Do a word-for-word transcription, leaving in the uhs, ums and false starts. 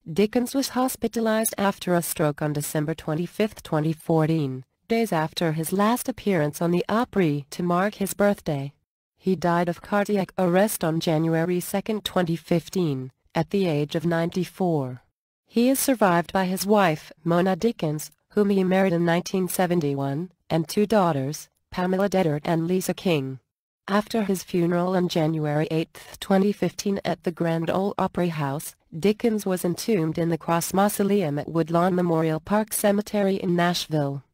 Dickens was hospitalized after a stroke on December twenty-fifth, twenty fourteen, days after his last appearance on the Opry to mark his birthday. He died of cardiac arrest on January second, twenty fifteen, at the age of ninety-four. He is survived by his wife, Mona Dickens, whom he married in nineteen seventy-one, and two daughters, Pamela Dedder and Lisa King. After his funeral on January eighth, twenty fifteen at the Grand Ole Opry House, Dickens was entombed in the Cross Mausoleum at Woodlawn Memorial Park Cemetery in Nashville.